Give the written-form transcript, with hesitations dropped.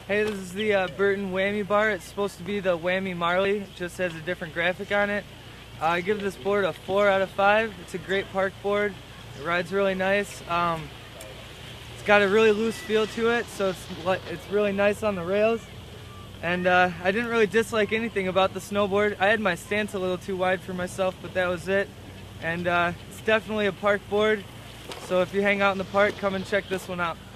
Hey, this is the Burton Whammy bar. It's supposed to be the Whammy Marley, it just has a different graphic on it. I give this board a 4 out of 5. It's a great park board. It rides really nice. It's got a really loose feel to it, so it's really nice on the rails. And I didn't really dislike anything about the snowboard. I had my stance a little too wide for myself, but that was it. And it's definitely a park board, so if you hang out in the park, come and check this one out.